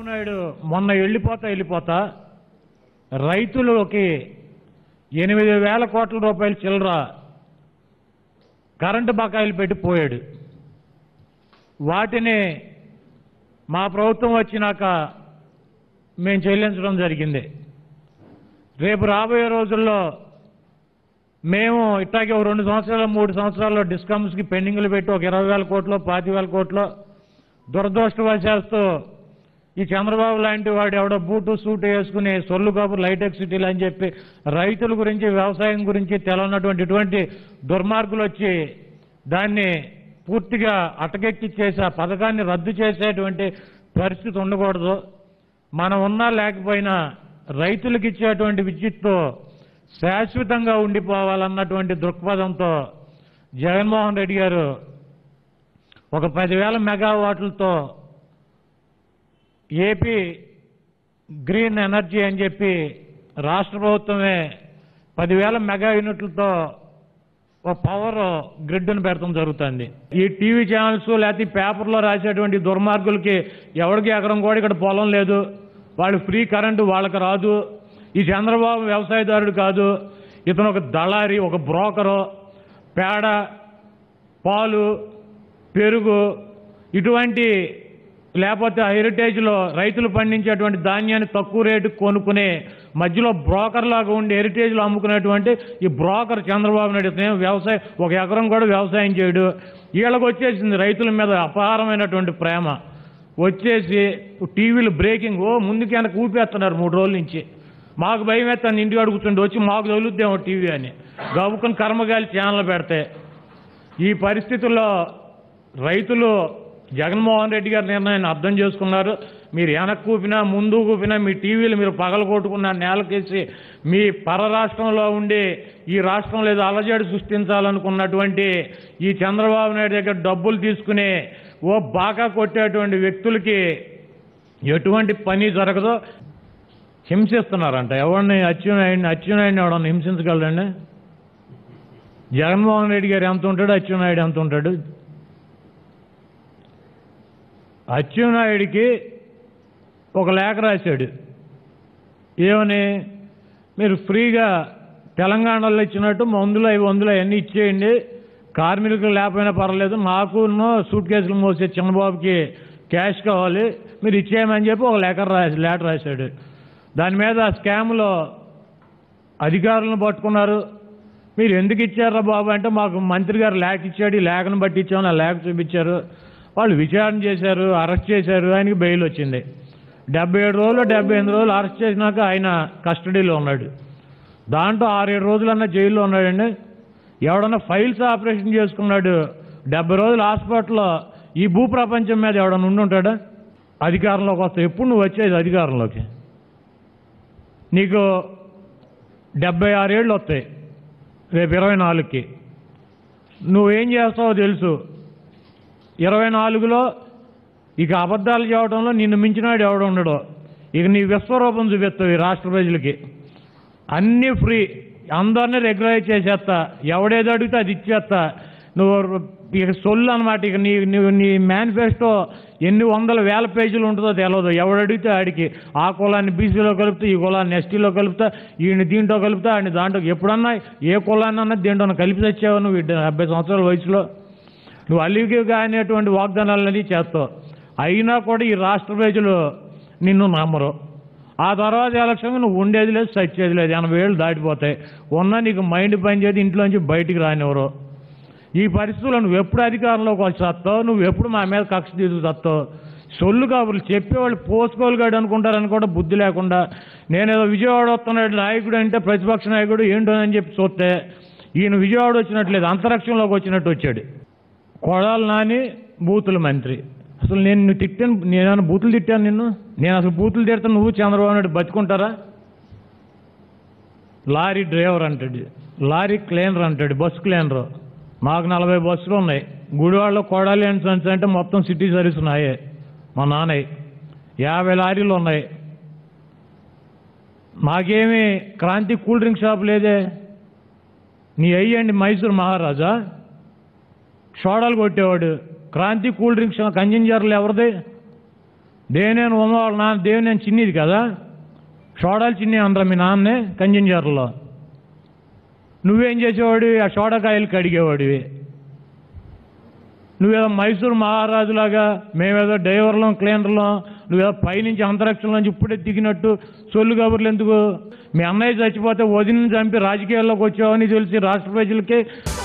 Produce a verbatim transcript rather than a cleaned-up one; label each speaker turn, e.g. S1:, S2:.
S1: నాయుడు మొన్న వెళ్ళిపోతా వెళ్ళిపోతా రైతులకి ఎనిమిది వేల కోట్ల రూపాయల చిల్లర కరెంటు బకాయిలు పెట్టి పోయాడు. వాటిని మా ప్రభుత్వం వచ్చినాక మేము చెల్లించడం జరిగింది. రేపు రాబోయే రోజుల్లో మేము ఇట్లాగే ఒక రెండు సంవత్సరాలు మూడు సంవత్సరాల్లో డిస్కమ్స్కి పెండింగ్లు పెట్టి ఒక ఇరవై వేల కోట్లు పాతి వేల కోట్లు దురదృష్టవశాస్తూ ఈ చంద్రబాబు లాంటి వాడు ఎవడో బూటు సూటు వేసుకుని సొల్లు కబుర్లు హైటెక్ సిటీలు అని చెప్పి రైతుల గురించి వ్యవసాయం గురించి తెలవనటువంటి ఇటువంటి దుర్మార్గులు వచ్చి దాన్ని పూర్తిగా అటకెక్కిచ్చేసి ఆ పథకాన్ని రద్దు చేసేటువంటి పరిస్థితి ఉండకూడదు. మనం ఉన్నా లేకపోయినా రైతులకు ఇచ్చేటువంటి విద్యుత్తో శాశ్వతంగా ఉండిపోవాలన్నటువంటి దృక్పథంతో జగన్మోహన్ రెడ్డి గారు ఒక పదివేల మెగావాట్లతో ఏపీ గ్రీన్ ఎనర్జీ అని చెప్పి రాష్ట్ర ప్రభుత్వమే పదివేల మెగా యూనిట్లతో ఒక పవర్ గ్రిడ్ను పెడతాం జరుగుతుంది. ఈ టీవీ ఛానల్స్ లేకపోతే పేపర్లో రాసేటువంటి దుర్మార్గులకి ఎవరికి ఎకరం కూడా ఇక్కడ పొలం లేదు, వాళ్ళు ఫ్రీ కరెంటు వాళ్ళకి రాదు. ఈ చంద్రబాబు వ్యవసాయదారుడు కాదు, ఇతను ఒక దళారి, ఒక బ్రోకరు. పేడ, పాలు, పెరుగు ఇటువంటి లేకపోతే హెరిటేజ్లో రైతులు పండించేటువంటి ధాన్యాన్ని తక్కువ రేటుకు కొనుక్కునే మధ్యలో బ్రోకర్ లాగా ఉండి హెరిటేజ్లో అమ్ముకునేటువంటి ఈ బ్రోకర్ చంద్రబాబు నాయుడు వ్యవసాయం ఒక ఎకరం కూడా వ్యవసాయం చేయడు. వీళ్ళకి వచ్చేసింది రైతుల మీద అపారమైనటువంటి ప్రేమ వచ్చేసి టీవీలు బ్రేకింగ్ ఓ ముందుకి వెనక ఊపేస్తున్నారు మూడు రోజుల నుంచి. మాకు భయం వేస్తాను ఇంటికి అడుగుతుండే వచ్చి మాకు తగులుద్దేమో టీవీ అని గబుకుని కర్మగాలి ఛానల్ పెడితే. ఈ పరిస్థితుల్లో రైతులు జగన్మోహన్ రెడ్డి గారి నిర్ణయాన్ని అర్థం చేసుకున్నారు. మీరు వెనక్కి కూపినా ముందు కూపినా మీ టీవీలు మీరు పగల కొట్టుకున్న నేలకేసి మీ పర రాష్ట్రంలో ఉండి ఈ రాష్ట్రంలో ఏదో అలజడి సృష్టించాలనుకున్నటువంటి ఈ చంద్రబాబు నాయుడు దగ్గర డబ్బులు తీసుకుని ఓ బాగా కొట్టేటువంటి వ్యక్తులకి ఎటువంటి పని జరగదో. హింసిస్తున్నారంట ఎవరిని? అచ్చెన్నాయుడిని అచ్చెన్నాయుడిని ఎవడన్నా హింసించగలరండి? జగన్మోహన్ రెడ్డి గారు ఎంత ఉంటాడు, అచ్చెన్నాయుడు ఎంత ఉంటాడు? అచ్చెన్నాయుడికి ఒక లేఖ రాశాడు ఏమని, మీరు ఫ్రీగా తెలంగాణలో ఇచ్చినట్టు మందులు అవి వందులు అవన్నీ ఇచ్చేయండి, కార్మికులు లేకపోయినా పర్వాలేదు, నాకు సూట్ కేసులు మోసే చిన్నబాబుకి క్యాష్ కావాలి మీరు ఇచ్చేయమని చెప్పి ఒక లేఖ రాసి లెటర్ రాశాడు. దాని మీద స్కామ్లో అధికారులను పట్టుకున్నారు. మీరు ఎందుకు ఇచ్చారా బాబు అంటే మాకు మంత్రి గారు లేఖ ఇచ్చాడు, ఈ లేఖను బట్టి ఇచ్చామని ఆ లేఖ చూపించారు. వాళ్ళు విచారణ చేశారు, అరెస్ట్ చేశారు, ఆయనకి బెయిల్ వచ్చింది. డెబ్బై ఏడు రోజులు డెబ్బై ఎనిమిది రోజులు అరెస్ట్ చేసినాక ఆయన కస్టడీలో ఉన్నాడు. దాంట్లో ఆరేడు రోజులన్నా జైల్లో ఉన్నాడండి. ఎవడన్నా ఫైల్స్ ఆపరేషన్ చేసుకున్నాడు, డెబ్బై రోజులు హాస్పిటల్లో. ఈ భూ ప్రపంచం మీద ఎవడన్నా ఉండుంటాడా? అధికారంలోకి వస్తావు ఎప్పుడు నువ్వు వచ్చేది అధికారంలోకి? నీకు డెబ్బై ఆరేళ్ళు వస్తాయి రేపు ఇరవై నాలుగుకి. నువ్వేం చేస్తావో తెలుసు. ఇరవై నాలుగులో ఇక అబద్ధాలు చెప్పడంలో నిన్ను మించినాడు ఎవడు ఉండడు. ఇక నీ విశ్వరూపం చూపిస్తావు ఈ రాష్ట్ర ప్రజలకి. అన్నీ ఫ్రీ, అందరినీ రెగ్యులైజ్ చేసేస్తా, ఎవడేదో అడిగితే అది ఇచ్చేస్తా. నువ్వు ఇక సొల్లు అనమాట. ఇక నీ నువ్వు నీ మేనిఫెస్టో ఎన్ని వందల వేల పేజీలు ఉంటుందో తెలియదు. ఎవడు అడిగితే ఆడికి ఆ కులాన్ని బీసీలో కలుపుతా, ఈ కులాన్ని ఎస్టీలో కలుపుతా, ఈయన దీంట్లో కలుపుతా, ఆయన దాంట్లో. ఎప్పుడన్నా ఏ కులాన్ని అన్నా దీంట్లో కలిపి తెచ్చావు నువ్వు డెబ్బై సంవత్సరాల వయసులో? నువ్వు అలివిగా అనేటువంటి వాగ్దానాలన్నీ చేస్తావు. అయినా కూడా ఈ రాష్ట్ర ప్రజలు నిన్ను నమ్మరు. ఆ తర్వాత ఎలక్షన్ నువ్వు ఉండేది లేదు, సచ్చేది లేదు. ఎనభై ఏళ్ళు దాటిపోతాయి. ఉన్నా నీకు మైండ్ పనిచేది, ఇంట్లోంచి బయటికి రానివ్వరు. ఈ పరిస్థితుల్లో నువ్వు ఎప్పుడు అధికారంలోకి వచ్చి వస్తావు, నువ్వు ఎప్పుడు మా మీద కక్ష తీసుకు వస్తావు? సొల్లు కబుర్లు చెప్పేవాళ్ళు పోసుకోలుగాడు అనుకుంటారని కూడా బుద్ధి లేకుండా నేనేదో విజయవాడ వస్తున్నాడు నాయకుడు అంటే ప్రతిపక్ష నాయకుడు ఏంటో అని చెప్పి చూస్తే ఈయన విజయవాడ వచ్చినట్లేదు, అంతరిక్షంలోకి వచ్చినట్టు వచ్చాడు. కొడాలి నాని బూతుల మంత్రి. అసలు నేను నువ్వు తిట్టాను, నేనేమైనా బూతులు తిట్టాను నిన్ను? నేను అసలు బూతులు తిడతాను, నువ్వు చంద్రబాబు నాయుడు బతుకుంటారా? లారీ డ్రైవర్ అంటాడు, లారీ క్లీనర్ అంటాడు, బస్సు క్లీనరు. మాకు నలభై బస్సులు ఉన్నాయి. గుడివాడలో కొడాలి అండ్ సన్స్ అంటే మొత్తం సిటీ సర్వీస్ ఉన్నాయే మా నాన్నయ్య. యాభై లారీలు ఉన్నాయి. మాకేమి క్రాంతి కూల్ డ్రింక్ షాప్ లేదే. నీ అయ్యండి మైసూర్ మహారాజా సోడాలు కొట్టేవాడు. క్రాంతి కూల్ డ్రింక్స్ కంజంజర్లు ఎవరిది? దేవినేని ఉమ వాళ్ళ నాన్న దేవినేని చిన్నిది కదా, సోడాలు చిన్ని అందరా మీ నాన్నే కంచెంజర్లో. నువ్వేం చేసేవాడివి? ఆ సోడాకాయలు కడిగేవాడివి. నువ్వేదో మైసూరు మహారాజులాగా మేమేదో డ్రైవర్లం క్లీనర్లం, నువ్వేదో పైనుంచి అంతరిక్షం నుంచి ఇప్పుడే దిగినట్టు సొల్లు కబుర్లు ఎందుకు? మీ అన్నయ్య చచ్చిపోతే వదిలిని చంపి రాజకీయాల్లోకి వచ్చావని తెలిసి రాష్ట్ర ప్రజలకి